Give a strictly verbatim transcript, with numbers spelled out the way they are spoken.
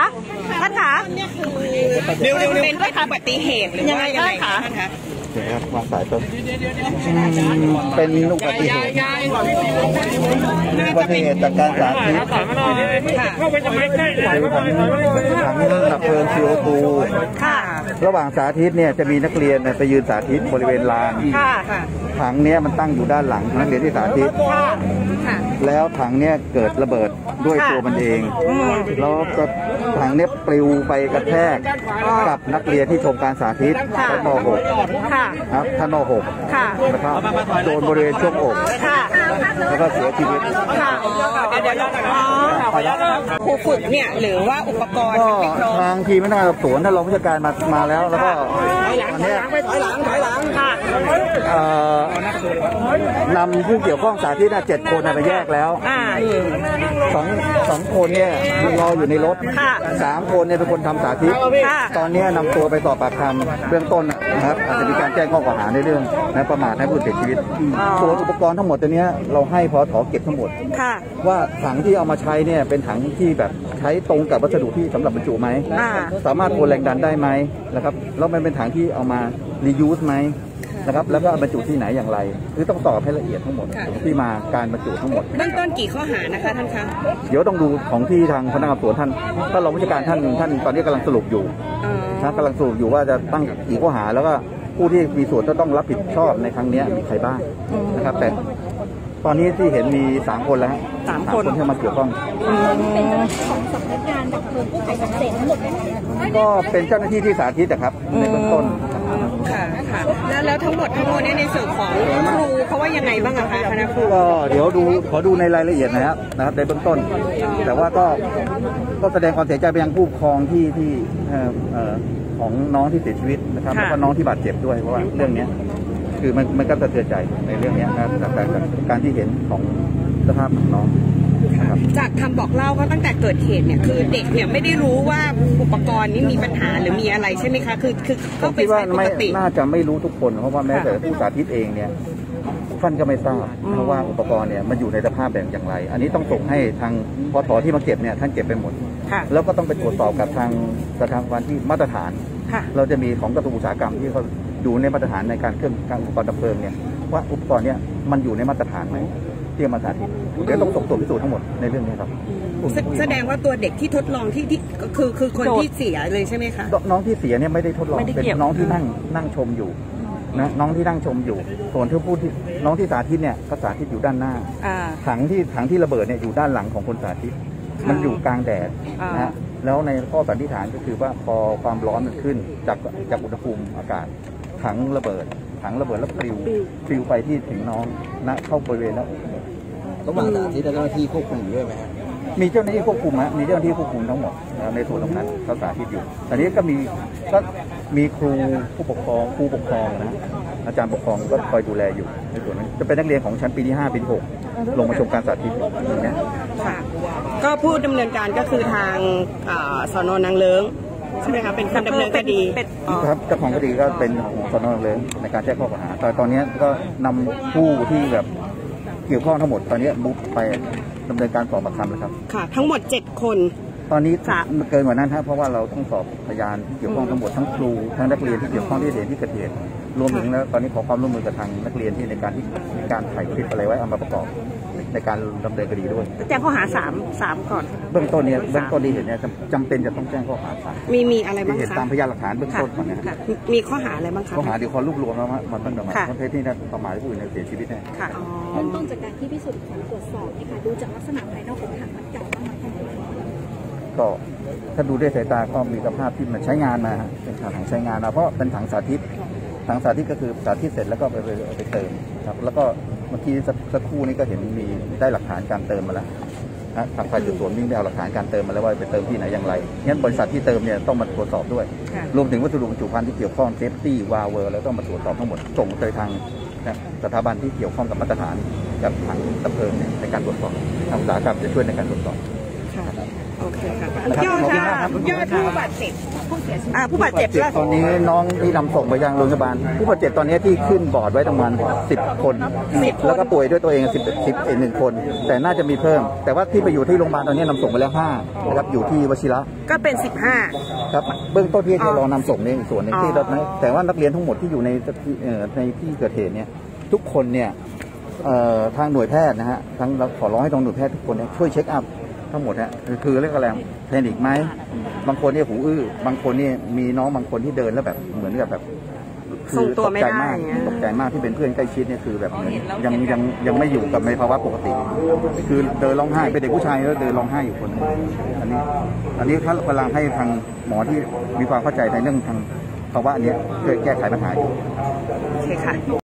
ะท่านคะเร็วๆเป็นอุบัติเหตุหรือว่ายังไงคะท่านคะเดี๋ยวครับวางสายต้นเป็นอุบัติเหตุอุบัติเหตุจากการสาธิตเข้าไปจะไม่ใกล้คือถังถังดับเพลิง ซี โอ ทู ระหว่างสาธิตเนี่ยจะมีนักเรียนไปยืนสาธิตบริเวณลานถังเนี้ยมันตั้งอยู่ด้านหลังนักเรียนที่สาธิตแล้วถังเนี้ยเกิดระเบิดด้วยตัวมันเองแล้วก็ถังเนี้ยปลิวไปกระแทกกับนักเรียนที่ชมการสาธิตชั้นม หกครับชั้นม หกนะครับโดนบริเวณช่วงอกแล้วก็เสียชีวิตเดี๋ยวครูฝึกเนี่ยหรือว่าอุปกรณ์ทางทีมพนักงานสอบสวนท่านรองผู้จัดการมามาแล้วแล้วก็วันนี้นำผู้เกี่ยวข้องสาธิตเจ็ดคนไปแยกแล้วสองสองคนเนี่ยรออยู่ในรถสามคนเนี่ยเป็นคนทำสาธิตตอนนี้นำตัวไปสอบปากคำเบื้องต้นนะครับอาจจะมีการแจ้งข้อกล่าวหาในเรื่องนะประมาทให้ผู้เสียชีวิตส่วนอุปกรณ์ทั้งหมดตัวนี้เราให้พอถอเก็บทั้งหมดว่าถังที่เอามาใช้เนี่ยเป็นถังที่แบบใช้ตรงกับวัสดุที่สำหรับบรรจุไหมสามารถทนแรงดันได้ไหมนะครับแล้วมันเป็นถังที่เอามา reuse ไหมนะครับแล้วก็บรรจุที่ไหนอย่างไรคือต้องสอบให้ละเอียดทั้งหมดที่มาการบรรจุทั้งหมดเบื้องต้นกี่ข้อหานะคะท่านคะเดี๋ยวต้องดูของที่ทางพนักงานสอบสวนท่านท่านรองผู้จัดการท่านท่านตอนนี้กำลังสรุปอยู่นะกำลังสรุปอยู่ว่าจะตั้งกี่ข้อหาแล้วก็ผู้ที่มีส่วนจะต้องรับผิดชอบในครั้งนี้มีใครบ้างนะครับแต่ตอนนี้ที่เห็นมีสามคนแล้วสามคนที่มาเกี่ยวข้องเป็นเจ้าหน้าที่ของสำนักงานดับเพลิงกู้ภัยเกษตรทั้งหมดก็เป็นเจ้าหน้าที่ที่สาธิตนะครับในเบื้องต้นค่ะค่ะแล้วแล้วทั้งหมดทั้งมวลในส่วนของครูเขาว่ายังไงบ้างอะคะคณะครูก็เดี๋ยวดูขอดูในรายละเอียดนะครับนะครับในเบื้องต้นแต่ว่าก็ก็แสดงความเสียใจไปยังผู้ปกครองที่ที่ของน้องที่เสียชีวิตนะครับแล้วก็น้องที่บาดเจ็บด้วยเพราะว่าเรื่องนี้คือมันมันก็สะเทือนใจในเรื่องนี้นะครับจากการการที่เห็นของสภาพของน้องจากคำบอกเล่าก็ตั้งแต่เกิดเหตุเนี่ยคือเด็กเนี่ยไม่ได้รู้ว่าอุปกรณ์นี้มีปัญหาหรือมีอะไรใช่ไหมคะคือคือก็เป็นปกติน่าจะไม่รู้ทุกคนเพราะว่าแม้แต่ผู้สาธิตเองเนี่ยท่านก็ไม่ทราบเพราะว่าอุปกรณ์เนี่ยมันอยู่ในสภาพแบบอย่างไรอันนี้ต้องส่งให้ทางพทที่มาเก็บเนี่ยท่านเก็บไปหมดแล้วก็ต้องไปตรวจสอบกับทางสถาบันที่มาตรฐานเราจะมีของกระทรวงอุตสาหกรรมที่เขาอยู่ในมาตรฐานในการเครื่องการอุปกรณ์ดับเพลิงเนี่ยว่าอุปกรณ์เนี่ยมันอยู่ในมาตรฐานไหมที่มาสาธิตเดี๋ยวต้องส่งตัวพิสูจน์ทั้งหมดในเรื่องนี้ครับแสดงว่าตัวเด็กที่ทดลองที่ที่คือคือคนที่เสียเลยใช่ไหมคะน้องที่เสียเนี่ยไม่ได้ทดลองเป็นน้องที่นั่งนั่งชมอยู่นะน้องที่นั่งชมอยู่ส่วนที่พูดที่น้องที่สาธิตเนี่ยก็สาธิตอยู่ด้านหน้าถังที่ถังที่ระเบิดเนี่ยอยู่ด้านหลังของคนสาธิตมันอยู่กลางแดดนะแล้วในข้อสันนิษฐานก็คือว่าพอความร้อนมันขึ้นจากจากอุณหภูมิอากาศถังระเบิดถังระเบิดแล้วปลิวปลิวไปที่ถึงน้องนะเข้าบริเวณแล้วระหว่างสาธิตเจ้าหน้าที่ควบคุมอยู่ด้วยไหมครับมีเจ้าหน้าที่ควบคุมฮะมีเจ้าหน้าที่ควบคุมทั้งหมดในส่วนตรงนั้นเขาสาธิตอยู่ตอนนี้ก็มีก็มีครูผู้ปกครองผู้ปกครองนะอาจารย์ปกครองก็คอยดูแลอยู่ในส่วนนั้นจะเป็นนักเรียนของชั้นปีที่ห้าปีที่หกลงมาชมการสาธิตอย่างนี้ค่ะก็ผู้ดำเนินการก็คือทางสน.นางเลิ้งใช่ไหมคะเป็นคนดำเนินคดีครับเจ้าของคดีก็เป็นของสน.นางเลิ้งในการแจ้งข้อกล่าวหาแต่ตอนนี้ก็นำผู้ที่แบบเกี่ยวข้องทั้งหมดตอนนี้บุ๊กไปดำเนินการสอบปากคำแล้วครับค่ะทั้งหมดเจ็ดคนตอนนี้เกินกว่านั้นครับเพราะว่าเราต้องสอบพยานที่เกี่ยวข้องทั้งหมดทั้งครูทั้งนักเรียนที่เกี่ยวข้องที่เรียนที่เกิดเหตุรวมถึงแล้วตอนนี้ขอความร่วมมือกับทางนักเรียนที่ในการที่มีการถ่ายคลิปอะไรไว้เอามาประกอบในการดำเนินคดีด้วยแจ้งข้อหาสามสามก่อนเบื้องต้นเนี่ยเบื้องต้นนี้เห็นเนี่ยจำเป็นจะต้องแจ้งข้อหาสามมีมีอะไรบ้างคะเห็นตามพยานหลักฐานเบื้องต้นก่อนนะมีข้อหาอะไรบ้างคะข้อหาเดี๋ยวขอรวบรวมแล้วมันต้องประมาณประเภทที่นั่นประมาทผู้อื่นเสียชีวิตแน่ค่ะเริ่มต้นจากการที่พิสูจน์ของตรวจสอบนี่ค่ะดูจากลักษณะภายนอกของถังมันเก่ามากแค่ไหนก็ถ้าดูด้วยสายตาก็มีสภาพที่มันใช้งานมาเป็นถังใช้งานมาเพราะเป็นถังสาธิตถังสาธิตก็คือสาธิตเสร็จแล้วก็ไปไปเติมครับแล้วก็เมื่อกี้สักครู่นี้ก็เห็นมีได้หลักฐานการเติมมาแล้วนะทางฝ่ายสืบสวนวิ่งไปเอาหลักฐานการเติมมาแล้วว่าไปเติมที่ไหนอย่างไรงั้นบริษัทที่เติมเนี่ยต้องมาตรวจสอบด้วยรวมถึงวัสดุบรรจุภัณฑ์ที่เกี่ยวข้องเซฟตี้วาล์วแล้วต้องมาตรวจสอบทั้งหมดส่งไปทางสถาบันที่เกี่ยวข้องกับมาตรฐานกับถังดับเพลิงในการตรวจสอบทางอุตสาหกรรมจะช่วยในการตรวจสอบค่ะโอเคค่ะยอดค่ะยอดผู้บาดเจ็บผู้เสียชีวิตอ่าผู้บาดเจ็บตอนนี้น้องที่นำส่งไปยังโรงพยาบาลผู้บาดเจ็บตอนนี้ที่ขึ้นบอร์ดไว้ประมาณสิบคนแล้วก็ป่วยด้วยตัวเองสิบสิบเอ็ดหนึ่งคนแต่น่าจะมีเพิ่มแต่ว่าที่ไปอยู่ที่โรงพยาบาลตอนนี้นำส่งไปแล้วห้านะครับอยู่ที่วชิระก็เป็นสิบห้าครับเบื้องต้นที่จะรอนำส่งในส่วนหนึ่งที่รถนะแต่ว่านักเรียนทั้งหมดที่อยู่ในในที่เกิดเหตุเนี่ยทุกคนเนี่ยทางหน่วยแพทย์นะฮะทั้งเราขอร้องให้ทางหน่วยแพทย์ทุกคนเนี่ยช่วยเช็คอัพทั้งหมดฮะคือเรื่องอะไรแพนิคไหมบางคนเนี่ยหูอื้อบางคนเนี่ยมีน้องบางคนที่เดินแล้วแบบเหมือนกับแบบคือตกใจมากตกใจมากที่เป็นเพื่อนใกล้ชิดเนี่ยคือแบบยังยังยังไม่อยู่กับในภาวะปกติคือเดินร้องไห้เป็นเด็กผู้ชายแล้วเดินร้องไห้อยู่คนนึงอันนี้อันนี้ถ้ากำลังให้ทางหมอที่มีความเข้าใจในเรื่องทางภาวะนี้ช่วยแก้ไขปัญหาอยู่โอเคค่ะ